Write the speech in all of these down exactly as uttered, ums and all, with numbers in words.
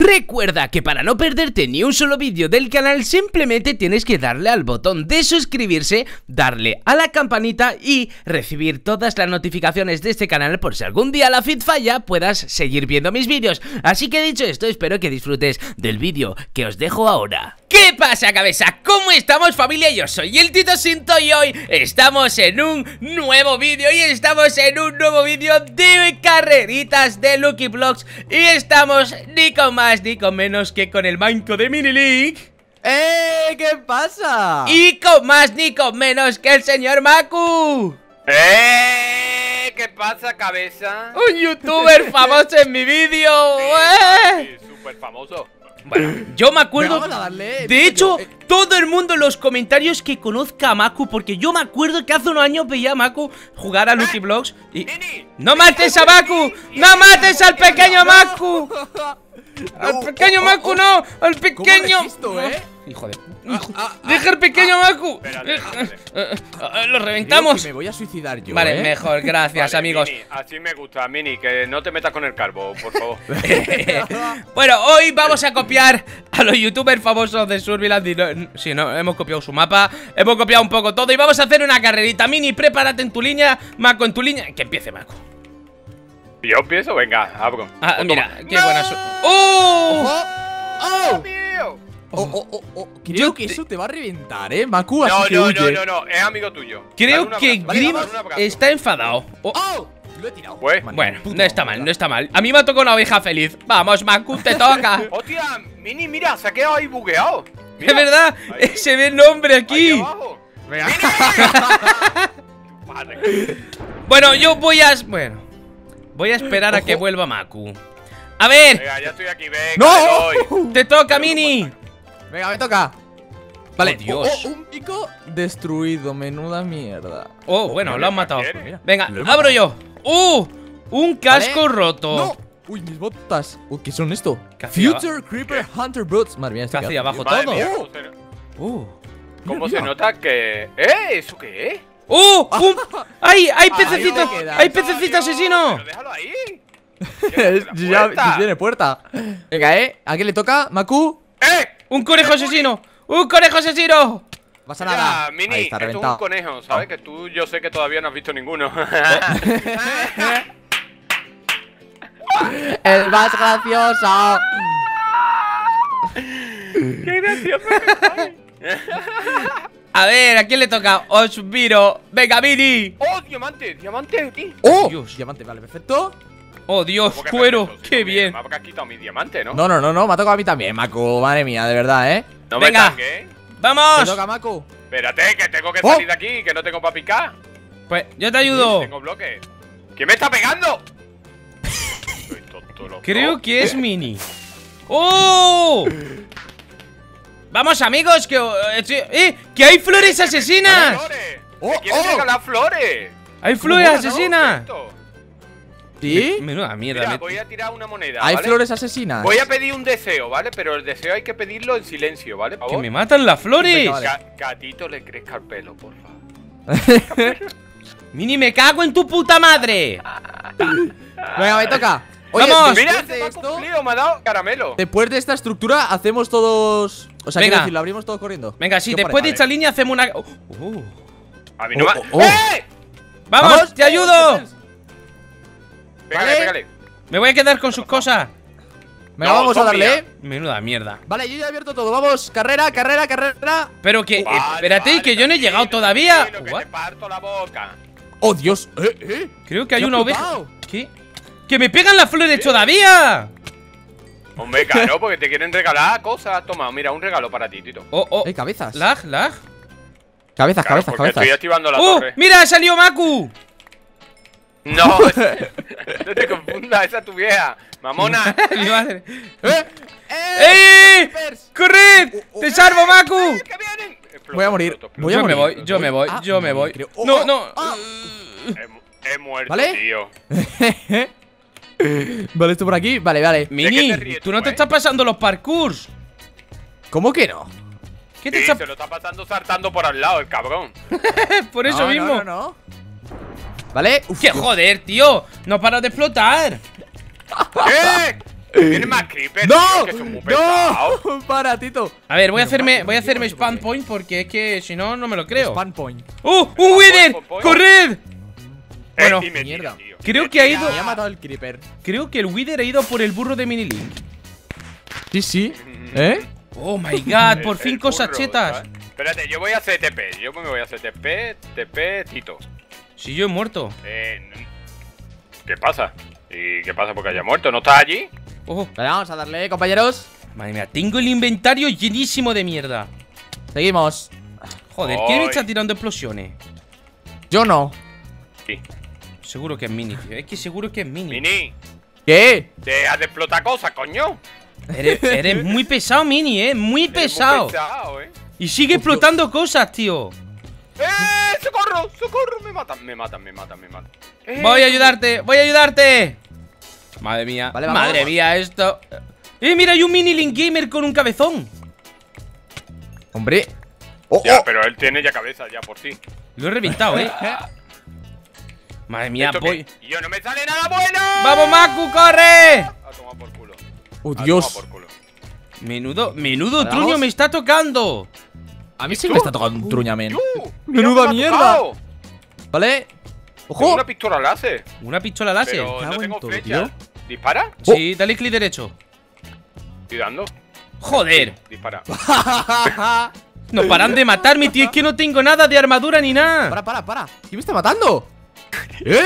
Recuerda que para no perderte ni un solo vídeo del canal simplemente tienes que darle al botón de suscribirse, darle a la campanita y recibir todas las notificaciones de este canal por si algún día la feed falla puedas seguir viendo mis vídeos. Así que dicho esto, espero que disfrutes del vídeo que os dejo ahora. ¿Qué pasa, cabeza? ¿Cómo estamos, familia? Yo soy el Tito Sinto y hoy estamos en un nuevo vídeo y estamos en un nuevo vídeo de carreritas de Lucky Bloks y estamos ni con más ni con menos que con el manco de Mini League. ¡Eh! ¿Qué pasa? Y con más ni con menos que el señor Maku. ¡Eh! ¿Qué pasa, cabeza? Un youtuber famoso en mi vídeo. ¡Eh! Sí, súper famoso. Bueno, yo me acuerdo. Vamos a darle, de hecho, eh. todo el mundo en los comentarios que conozca a Maku, porque yo me acuerdo que hace unos años veía a Maku jugar a Lucky Bloks y... Nini, ¡No mates a Maku! ¡No mates al pequeño Maku! ¡Al pequeño Maku no! ¡Al pequeño! ¿Cómo resisto, eh? Hijo de... Ah, ah, ¡Deja al pequeño Maku! espérate, Deja- espérate. Eh, eh, ¡Lo Creo reventamos! que me voy a suicidar yo, Vale, ¿eh? mejor, gracias, Vale, amigos. Mini, así me gusta, Mini, que no te metas con el carbo, por favor. Bueno, hoy vamos a copiar a los youtubers famosos de Surviland y no, sí, no, hemos copiado su mapa, hemos copiado un poco todo y vamos a hacer una carrerita. Mini, prepárate en tu línea, Maku en tu línea. Que empiece Maku. Yo empiezo, venga, abro. Ah, Oh, mira, toma. qué buena suerte. ¡Oh! ¡Ojo! ¡Oh! Tío. Oh, oh, oh, oh. Creo Yo que te- eso te va a reventar, ¿eh, Maku? Así No, que no, huye. no, no, no, es amigo tuyo. Creo Dale un que abrazo, vale, Grim dale un abrazo. está enfadado. Oh, ¡Oh! Lo he tirado. Pues, Vale, bueno, puta no está mal, mierda. no está mal. A mí me ha tocado una oveja feliz. Vamos, Maku, te toca. Hostia, Mini, mira, se ha quedado ahí bugueado. Es Mira, verdad, ahí. se ve el nombre ahí aquí. abajo. Venga. Vale. Bueno, yo voy a... Bueno, voy a esperar a que Ojo. vuelva Maku. A ver, Venga, ya estoy aquí, venga, ¡No! le doy. te toca, Mini. Venga, me toca. Vale, Oh, Dios. oh, oh, un pico destruido, menuda mierda. Oh, bueno, lo han matado. ¿Quieres? Mira, Venga, lo he abro matado. yo. ¡Uh! Un casco Vale. roto. ¡No! Uy, mis botas. Uy, ¿qué son esto? ¿Qué hacía Future Creeper Hunter Boots. Madre mía, esto ¿Qué qué hacía hace, abajo tío. Madre todo? mía, Oh. ¿cómo se, Uh. cómo Mira, se mira. nota que... ¡Eh! ¿Eso qué es? ¡Uh! Un... ¡Ay! ¡Hay Ahí pececito! se queda. ¡Hay pececito asesino! Pero déjalo ahí. Ya, ya tiene puerta. Venga, eh. ¿A quién le toca? ¿Maku? ¡Eh! ¡Un conejo asesino! ¡Un conejo asesino! No pasa Mira, nada. Mini, Ahí está esto es un reventado. conejo, ¿sabes? Que tú, yo sé que todavía no has visto ninguno. El más gracioso. ¡Qué gracioso! A ver, ¿a quién le toca? Os miro. ¡Venga, Mini! ¡Oh, diamante! ¡Diamante, tío! ¡Oh! Dios. Diamante, vale, perfecto. ¡Oh, Dios! ¿Cómo que ¡Cuero! perfecto? Si ¡Qué no, bien! Me habrás quitado mi diamante, ¿no? No, no, no, no. Me ha tocado a mí también, Maku. Madre mía, de verdad, eh. No Venga. me tanques, ¿eh? ¿Te ¡Vamos! toca, Maku? Espérate, que tengo que Oh. salir de aquí, que no tengo para picar. Pues yo te ayudo. Tengo bloques. ¿Quién me está pegando? Soy tonto, loco. Creo que es Mini. ¡Oh! Vamos, amigos, que... eh, ¡Eh! ¡Que hay flores asesinas! ¡Flores! Oh, ¡Me quieren oh. regalar flores! ¡Hay flores mola, ¿no? asesinas! Esto. ¿Sí? Menuda mierda. Mira, me- voy a tirar una moneda, Hay ¿vale? flores asesinas. Voy a pedir un deseo, ¿vale? Pero el deseo hay que pedirlo en silencio, ¿vale? Por ¡Que favor. me matan las flores! Venga, vale. Ga- Gatito le crezca el pelo, por favor. ¡Mini, me cago en tu puta madre! Venga, me toca. Oye, ¡Vamos! Mira, después se de me ha esto, cumplido, me ha dado caramelo. después de esta estructura, hacemos todos. O sea, Venga. quiero decir, lo abrimos todos corriendo. Venga, sí, ¿Qué os después de parece? esta línea hacemos una... Oh, oh. A mí no Oh, me... oh, oh. ¡Eh! ¡Vamos, te ayudo! Pégale, ¿Vale? pégale. Me voy a quedar con sus cosas. Venga, No, vamos a son darle, mías. eh. Menuda mierda. Vale, yo ya he abierto todo. Vamos, carrera, carrera, carrera. Pero que... eh, Vale, espérate, vale, que yo no he tranquilo, llegado todavía. tranquilo, que What? te parto la boca. Oh, Dios. Eh, eh. Creo que hay ¿Qué una ha oveja. flipado? ¿Qué? ¡Que me pegan las flores todavía! Hombre, claro, porque te quieren regalar cosas. Toma, mira, un regalo para ti, Tito. Oh, oh. Eh, cabezas. Lag, lag. Cabezas, Claro, cabezas, porque cabezas. estoy activando la ¡Oh! torre. ¡Mira, salió Maku! No, no te confundas, esa es tu vieja. Mamona. Mi madre. ¡Eh! ¡Eh! Creepers! ¡Corred! Oh, oh, ¡Te salvo, Maku! ¡Eh, que vienen! Exploto, Voy a morir. exploto, Voy a Yo me morir. voy, yo me voy, Ah, yo me voy. creo- oh, No, oh, no. ah. exploto. He, mu- he muerto, ¿Vale? tío. Vale, esto por aquí. Vale, vale. Mini, te ríes tú tú, no te eh? estás pasando los parkours. ¿Cómo que no? ¿Qué te Sí, está se lo está pasando saltando por al lado, el cabrón. por eso No, mismo? No, no, no. Vale. Uf, ¡Qué Dios. joder, tío! ¡No para de explotar! ¡Eh! ¿Tienes más creepers? ¡No! Tío, que son muy pesados. ¡No! Para, Tito. A ver, voy a hacerme, voy a hacerme spam point porque es que si no, no me lo creo. Spam point. ¡Oh! ¡Un Wither! point, point. ¡Corred! Bueno, Eh, y me mierda. tira, tío. creo Me que ha tira. ido- Me ha matado el creeper. Creo que el Wither ha ido por el burro de Minilink. Sí, sí. ¿Eh? Oh my god, por El- fin el cosas burro, chetas. ¿sabes? Espérate, yo voy a hacer T P. Yo me voy a hacer T P, T P, Tito. Si yo he muerto. Eh, n- ¿Qué pasa? ¿Y qué pasa porque haya muerto? ¿No estás allí? Oh, Vale, vamos a darle, compañeros. madre mía, tengo el inventario llenísimo de mierda. Seguimos. Joder, ¿quién me Ay. está tirando explosiones? Yo no. Sí. Seguro que es Mini, tío. Es que seguro que es Mini. Mini, ¿Qué? deja de explotar cosas, coño. Eres, eres muy pesado, Mini, eh. Muy Eres muy pesado. pesado, eh. Y sigue explotando cosas, tío. ¡Eh! ¡Socorro! ¡Socorro! Me matan, me matan, me matan, me matan. Eh, Voy a ayudarte, voy a ayudarte. Madre mía, Vale, vamos. madre mía, esto. Eh, mira, hay un Mini Link Gamer con un cabezón. Hombre. Oh, Ya, oh. pero él tiene ya cabeza, ya por sí. Lo he reventado, eh. Madre mía, ¿Esto voy. qué? Y yo no me sale nada bueno. ¡Vamos, Maku, corre! A tomar por culo. Oh, A Dios. tomar por culo. Menudo, menudo ¿Vamos? truño me está tocando. A mí sí me está tocando un truñamen. ¡Tú! Menuda mira, me ha mierda. tocado. ¿Vale? Tengo ¡Ojo! una pistola láser. Una pistola láser. Pero cago no en tengo todo, flecha. tío. ¿Dispara? Sí, dale clic derecho. Estoy dando. Joder, Dispara. no paran de matarme, tío. Es que no tengo nada de armadura ni nada. Para, para, para. ¿Quién me está matando? ¿Eh?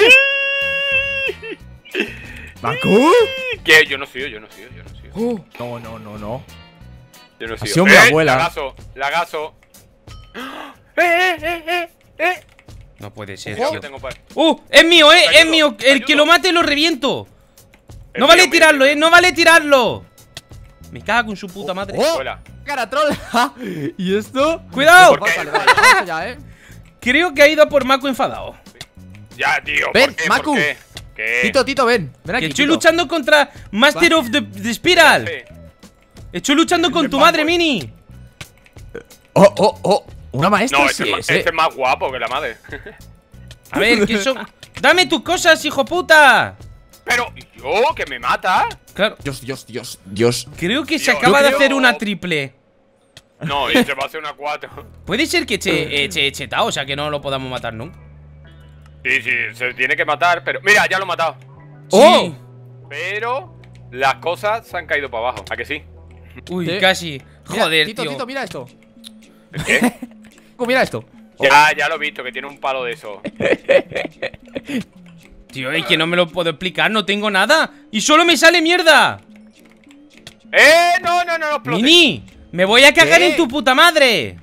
¿Maku? ¿Qué? Yo no soy, yo no soy, yo no soy. Oh. No, no, no, no. Yo no Ha soy. sido mi ¡Eh! abuela. Lagazo, lagazo. ¡Eh, eh, eh, eh! eh. No puede ser, Yo tío. tengo pa- ¡Uh! ¡Es mío, eh! Te ¡Es ayudo, mío! te El que ayudo. lo mate lo reviento. Es No mío, vale mío, tirarlo, mío. eh. No vale tirarlo. Me cago en su puta madre. ¡Oh! Abuela. ¡Cara troll! ¿Y esto? ¡Cuidado! ¿Por qué? Vale, vale, vamos allá, ¿eh? Creo que ha ido por Maku enfadado. Ya, tío. Ven, ¿por qué? Maku. ¿Por qué? ¿Qué? Tito, Tito, ven. Ven aquí. Que estoy Tito. luchando contra Master of the, the Spiral. Sí. Estoy luchando con Ese tu Maku. madre, Mini. Oh, oh, oh. Una maestra. No, sí este, es ma- es, ¿eh? este es más guapo que la madre. A ver, que son. ¡Dame tus cosas, hijo puta! Pero, ¿yo? ¿Que me mata? Claro. Dios, Dios, Dios, Dios. Creo que se Yo acaba de creo- hacer una triple. No, y se va a hacer una cuatro. Puede ser que eche, eche chetao, o sea que no lo podamos matar nunca. Sí, sí, se tiene que matar, pero. Mira, ya lo he matado. ¡Oh! Sí. Pero las cosas se han caído para abajo. ¿A que sí? Uy, Sí. casi. Mira, Joder, Tito, tío. Tito, mira esto. ¿El qué? Mira esto. Ya, ya lo he visto, que tiene un palo de eso. Tío, es que no me lo puedo explicar, no tengo nada. Y solo me sale mierda. ¡Eh! No, no, no, no, explote. Mini, me voy a cagar ¿Qué? en tu puta madre.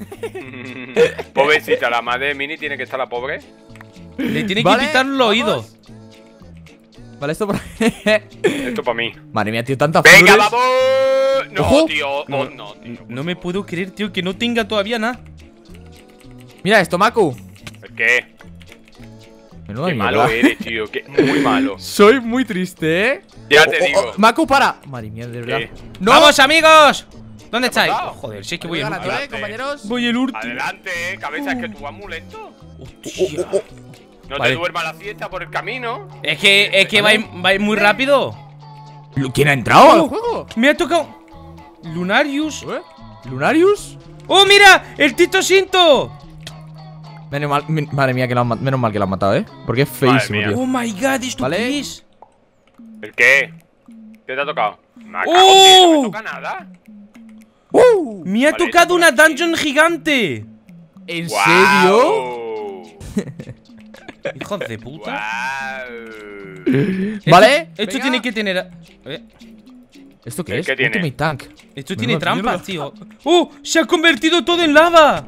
Pobrecita, la madre de Mini tiene que estar la pobre. Le tiene Vale, que quitar los vamos. oídos. Vale, esto por Esto para mí. Madre mía, tío, tanta ¡Venga, flores. vamos! No, Ojo. tío. Oh, No, no, tío. No me puedo creer, tío, que no tenga todavía nada. Mira esto, Maku. ¿El qué? Menuda Qué mierda. malo eres, tío. Qué muy malo. Soy muy triste, ¿eh? Ya te Oh, oh, digo. oh, Maku, para. Madre mía, de verdad. ¿Qué? ¡No! ¡Vamos, amigos! ¿Dónde ¿Qué ha estáis? pasado? Oh, joder, si es que Voy voy el ganando, último. ¿eh, compañeros? Voy el último. Adelante, eh, cabeza, es que tú vas muy lento. Hostia. Oh, oh, No Vale. te duermas la siesta por el camino. Es que, es que vais vais muy rápido. oh. ¿Quién ha entrado al Oh. juego? Me ha tocado Lunarius. ¿Eh? ¿Lunarius? ¡Oh, mira! ¡El Tito Sinto! Menos mal, min- madre mía, que lo han, ma- menos mal que lo han matado, ¿eh? Porque es feísimo, mía. tío. ¡Oh, my God! ¿Esto Vale. qué es? ¿El qué? ¿Qué te ha tocado? Me cago, ¡Oh! tío, no me toca nada. ¡Uh! Me ha Vale, tocado esto una por aquí. dungeon gigante. ¿En serio? Guau. Hijos de puta. Guau. Esto- Vale, Esto venga. tiene que tener. eh, ¿Esto qué ¿Qué- es? qué tiene? Ultimate Tank. Esto Menuda tiene trampas, mierda. tío. ¡Oh! ¡Se ha convertido todo en lava!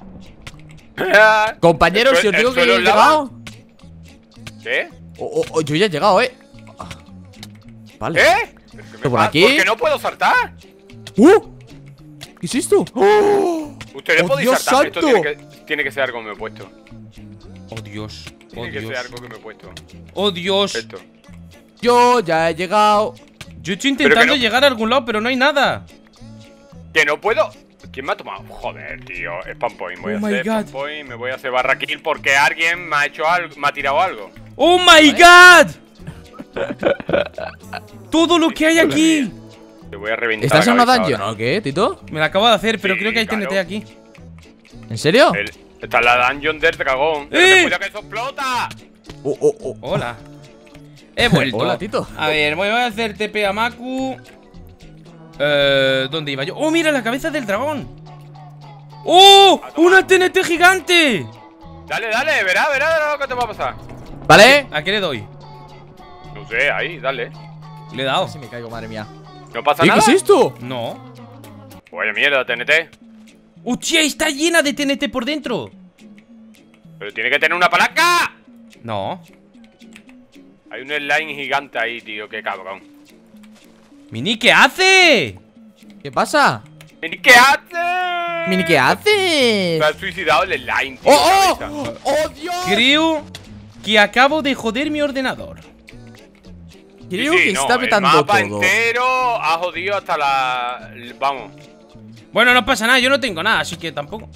Compañeros, ¿El si os sue- digo el que yo he suelo es lava? llegado. ¿Qué? Oh, oh, oh, yo ya he llegado, ¿eh? Ah. Vale. ¿Eh? ¿Pero qué me ¿Por pasa? aquí? ¿Por qué no puedo saltar? ¡Uh! ¿Qué es esto? ¡Oh! Ustedes ¡Oh, podéis Dios saltar. Esto santo! tiene que, tiene que ser algo que me he puesto. ¡Oh, Dios! ¡Oh, Tiene que ser Dios! algo que me he puesto. ¡Oh, Dios! Esto. Yo ya he llegado. Yo estoy Pero que intentando no- llegar a algún lado, pero no hay nada. Que no puedo. ¿Quién me ha tomado? Joder, tío. Spam point. Voy Oh a my hacer spam God. point. Me voy a hacer barra kill porque alguien me ha hecho algo. Me ha tirado algo. ¡Oh, my God! Todo lo que hay aquí. Te voy a reventar. ¿Estás en una la dungeon cabeza o qué, Tito? Me la acabo de hacer, pero Sí, creo que hay claro. T N T aquí. ¿En serio? ahora. El- Está en la dungeon del dragón. Pero ¡Eh! ten cuidado que eso explota. Oh, oh, oh. Hola. He vuelto. Hola, Tito. A ver, voy a hacer T P a Maku. Eh, ¿dónde iba yo? ¡Oh, mira la cabeza del dragón! ¡Oh! ¡Una T N T gigante! Dale, dale, verá, verá lo que te va a pasar. ¿Vale? ¿A qué le doy? No sé, ahí, dale. Le he dado. Casi me caigo, madre mía. No pasa ¿Qué nada. es esto? No. Vaya mierda, T N T. ¡Hostia! Está llena de T N T por dentro. Pero tiene que tener una palanca. No. Hay un slime gigante ahí, tío, qué cabrón. Mini, ¿qué hace? ¿Qué pasa? ¿Mini qué hace? Mini, ¿qué haces? Me ha suicidado el slime, tío. ¡Oh, cabeza. oh! ¡Oh, Dios! Creo que acabo de joder mi ordenador. Creo Sí, sí, que no, está petando el mapa todo. entero ha jodido hasta la... Vamos. Bueno, no pasa nada, yo no tengo nada, así que tampoco.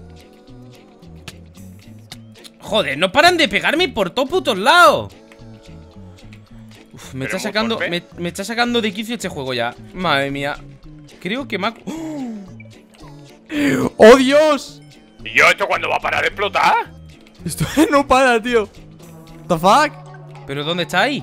Joder, no paran de pegarme por todos putos lados. Uf, me está Pero muy sacando. torpe. Me, me está sacando de quicio este juego ya. Madre mía. Creo que me ha. ¡Oh! ¡Oh, Dios! ¿Y yo esto cuándo va a parar de explotar? Esto no para, tío. What the fuck? ¿Pero dónde está ahí?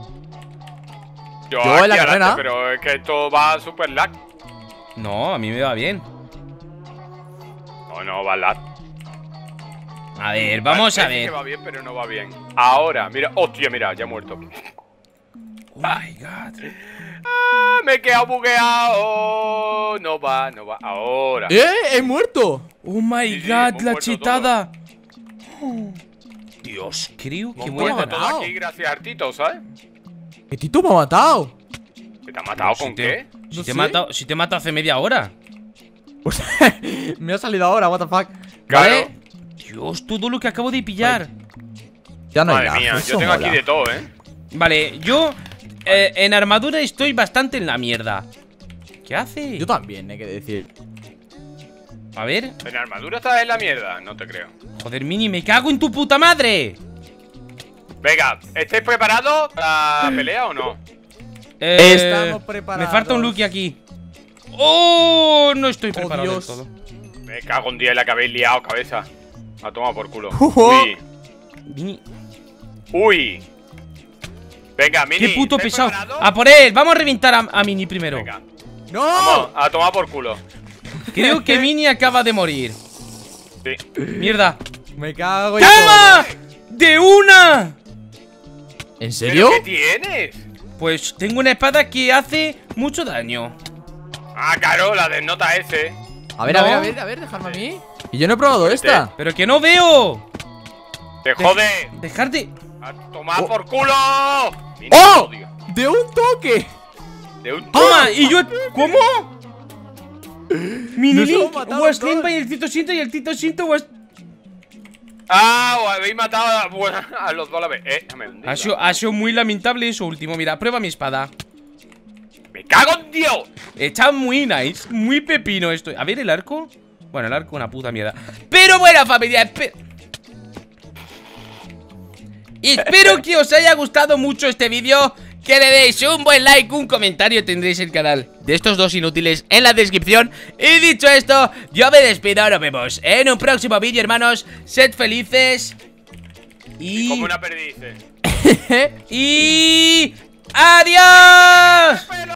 Yo, Yo aquí en la adelante, carrera. pero es que esto va super lag. No, a mí me va bien. No, no, va lag. A ver, vamos a Parece que ver. va bien, pero no va bien. Ahora, mira, hostia, mira, ya he muerto. Oh my god. Ah, me he quedado bugueado. No va, no va. Ahora. ¡Eh! ¡He muerto! Oh my Sí, sí, god, hemos la muerto chetada. Oh, Dios, creo que Hemos voy a muerto ganar. todo aquí gracias a Artito, ¿sabes? ¡Que Tito me ha matado! ¿Que te ha matado Si con te- qué? Si No te he sé. matado, si te he matado hace media hora. Pues me ha salido ahora, what the fuck. Claro. ¿Vale? Dios, todo lo que acabo de pillar. Ya no hay Madre nada. mía, eso yo tengo mola. aquí de todo, ¿eh? Vale, yo eh, en armadura estoy bastante en la mierda. ¿Qué hace? Yo también, hay que decir. A ver. En armadura estás en la mierda, no te creo. Joder, Mini, me cago en tu puta madre. Venga, ¿estáis preparados para la pelea o no? Eh, Estamos preparados. Me falta un Lucky aquí. ¡Oh! No estoy preparado del Dios. todo. Me cago en día en la que habéis liado, cabeza. A tomar por culo. Ujú. Uy. Mini, Uy. Venga, Mini. qué puto ¿estáis pesado. preparados? A por él, vamos a reventar a, a Mini primero. Venga, ¡No! vamos, a tomar por culo. Creo que Mini acaba de morir. Sí. Mierda. Me cago en ¡Toma! todo. ¡De una! ¿En ¿Pero serio? qué tienes? Pues tengo una espada que hace mucho daño. Ah, claro, la desnota ese. A ver, No. a ver, a ver, a ver, dejarme a mí. Y yo no he probado esta. Pero que no veo. Te jode. Dejar de. A tomar por culo. Mini, ¡Oh! odio. ¡De un toque! De un ¡Toma! ¿Y yo? ¿Cómo? Mini Nos hemos Link, matado was todos. Limpa y el Tito Sinto y el Tito Sinto was. Ah, os habéis matado a, bueno, a los dos a la vez. Eh, déjame hundirla. Ha sido, ha sido muy lamentable eso último. Mira, prueba mi espada. ¡Me cago en Dios! Está muy nice, muy pepino esto. A ver el arco. Bueno, el arco una puta mierda. Pero bueno, familia, espe- espero que os haya gustado mucho este vídeo. Que le deis un buen like, un comentario. Tendréis el canal de estos dos inútiles en la descripción. Y dicho esto, yo me despido. Nos vemos en un próximo vídeo, hermanos. Sed felices. Y... Como una perdiz. eh. Y... ¡Adiós!